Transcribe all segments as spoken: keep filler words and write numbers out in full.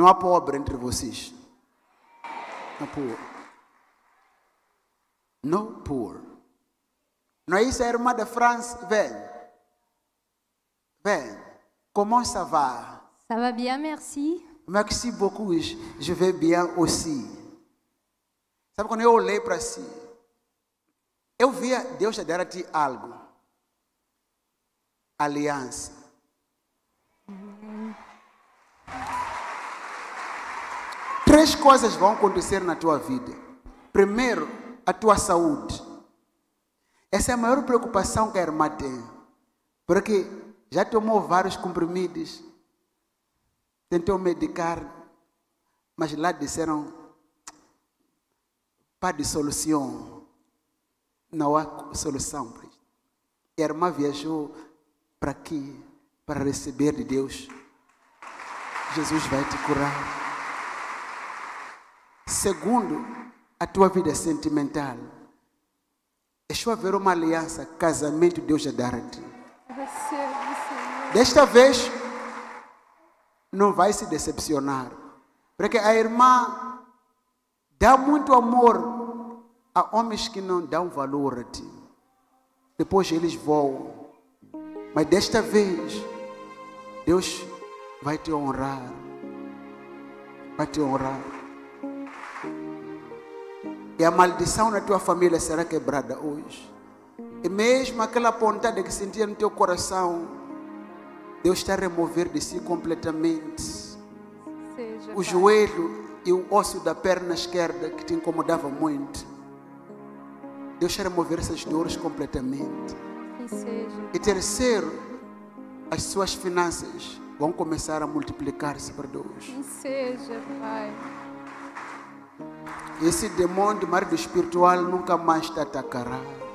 Não há pobre entre vocês. Não há poor. No poor. Não é isso, a irmã da França? Vem. Vem. Comment ça va? Ça va bien, merci. Merci beaucoup. Je vais bien aussi. Sabe quando eu olhei para si, eu via Deus te dar a ti algo. Aliança. Uhum. Três coisas vão acontecer na tua vida. Primeiro, a tua saúde. Essa é a maior preocupação que a irmã tem. Porque já tomou vários comprimidos, tentou medicar, mas lá disseram, pá de solução. Não há solução. E a irmã viajou para aqui, para receber de Deus. Jesus vai te curar. Segundo, a tua vida sentimental. Deixa eu ver uma aliança, casamento, Deus já dará a ti. Desta vez, não vai se decepcionar. Porque a irmã dá muito amor a homens que não dão valor a ti. Depois eles voam. Mas desta vez, Deus vai te honrar. Vai te honrar. E a maldição na tua família será quebrada hoje. E mesmo aquela pontada que sentia no teu coração, Deus está a remover de si completamente. Seja, o pai. Joelho e o osso da perna esquerda que te incomodava muito. Deus está a remover essas dores completamente. Seja. E terceiro, as suas finanças vão começar a multiplicar-se para Deus. Que seja, Pai. Esse demônio de marido espiritual nunca mais te atacará.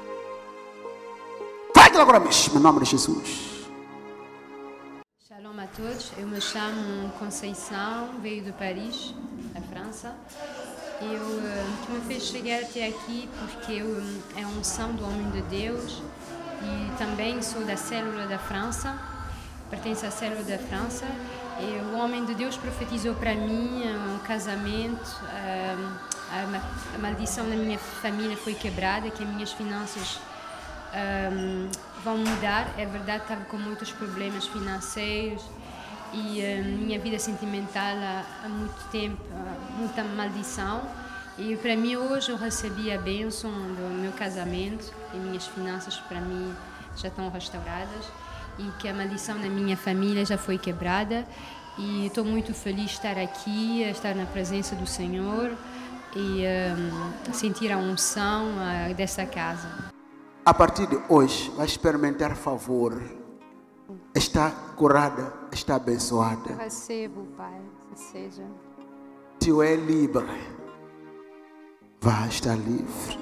Vai agora mesmo, em nome de Jesus. Shalom a todos, eu me chamo Conceição, veio de Paris, na França. Eu, que me fez chegar até aqui porque eu, é a unção do homem de Deus e também sou da célula da França, pertenço à célula da França. E o homem de Deus profetizou para mim um casamento, a, a maldição da minha família foi quebrada, que as minhas finanças um, vão mudar. É verdade, estava com muitos problemas financeiros e a minha vida sentimental há, há muito tempo, muita maldição. E para mim hoje eu recebi a bênção do meu casamento e minhas finanças para mim já estão restauradas. E que a maldição da minha família já foi quebrada e estou muito feliz de estar aqui, estar na presença do Senhor e um, sentir a unção uh, dessa casa. A partir de hoje, vai experimentar favor. Está curada, está abençoada. Eu recebo, Pai, que seja. Tu é livre. Vai estar livre.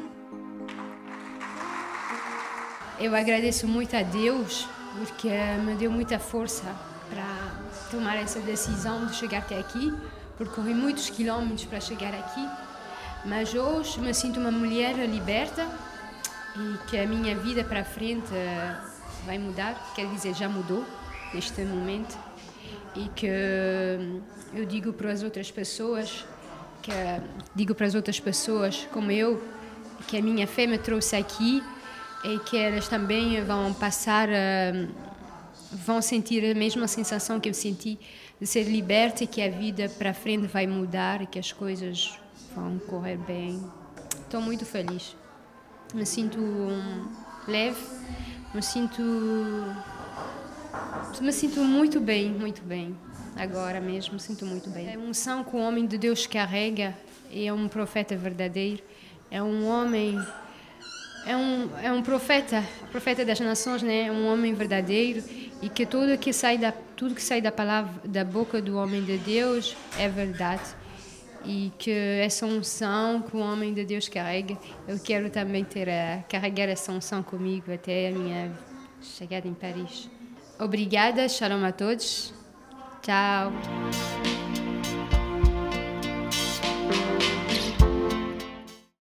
Eu agradeço muito a Deus porque me deu muita força para tomar essa decisão de chegar até aqui, percorri muitos quilômetros para chegar aqui, mas hoje me sinto uma mulher liberta e que a minha vida para frente vai mudar, quer dizer, já mudou neste momento, e que eu digo para as outras pessoas, que digo para as outras pessoas como eu, que a minha fé me trouxe aqui, e que elas também vão passar, vão sentir a mesma sensação que eu senti de ser liberta e que a vida para frente vai mudar e que as coisas vão correr bem. Estou muito feliz. Me sinto leve, me sinto, me sinto muito bem, muito bem. Agora mesmo me sinto muito bem. A unção que o homem de Deus carrega é um profeta verdadeiro, é um homem... É um, é um profeta, profeta das nações, né? Um homem verdadeiro e que tudo que sai da tudo que sai da palavra da boca do homem de Deus é verdade e que essa unção que o homem de Deus carrega, eu quero também ter a, carregar essa unção comigo até a minha chegada em Paris. Obrigada, shalom a todos, tchau.